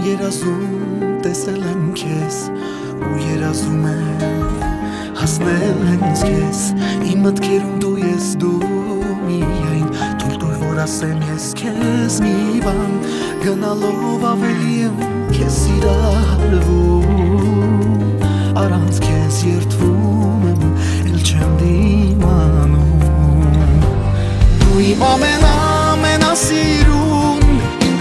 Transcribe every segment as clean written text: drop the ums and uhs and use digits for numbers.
երազում տեսել եմ քեզ ու երազում եմ հասնել հենց քեզ իմ մտքերում դու ես դու միայն թույլ որ ասեմ ես քեզ մի բան գնալով ավելի եմ քեզ սիրահարվում առանց քեզ երդվում եմ էլ չեմ դիմանում դու իմ ամենասիրուն իմ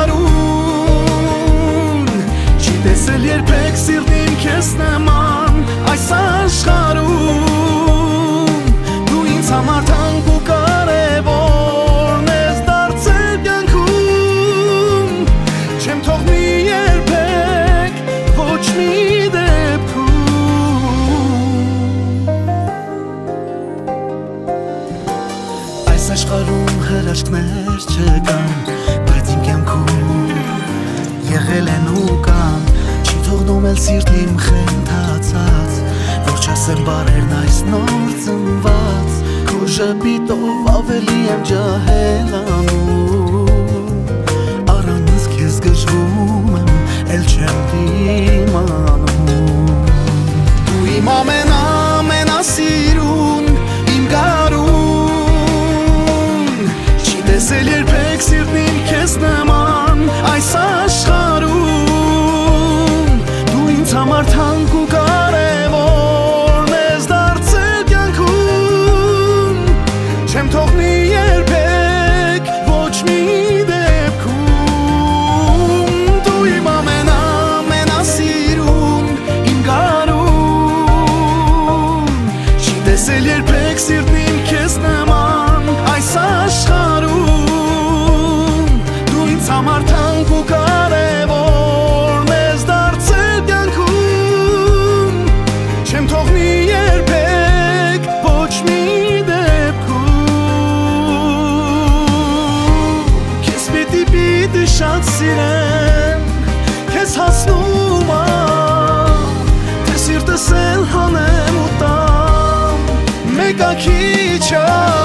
գարուն չի տեսել երբեք սիրտին քեզ նման այս աշխարհում դու ինձ համար թանկ ու կարևորն ես դարձել կյանքում չեմ թողնի երբեք ոչ մի դեպքում այս աշխարհում հրաշքներ չկան բայց իմ կյանքում եղել են ու կան չի թողնում էլ սիրտիմ խենթացած որ չասեմ բարերն այս նոր ծնված քո ժպիտով ավելի եմ ջահելանում առանց քեզ գժվում եմ էլ չեմ դիմանում դու իմ ամենասիրուն իմ գարուն չի տեսել երբեք սիրտին քեզ նման այս աշխարհում դու ինձ համար թանկ ու կարևորն ես դարձել կյանքում չեմ թողնի երբեք ոչ մի դեպքում դու իմ ամենասիրուն իմ գարուն չի տեսել երբեք սիրտին քեզ նման այս աշխարհում դու ինձ համար թանկ ու կարևորն ես դարձել կյանքում չեմ թողնի երբեք ոչ մի դեպքում քեզ պիտի շատ սիրեմ քեզ հասնում թե սիրտս էլ հանեմ ու տամ մեկա քիչ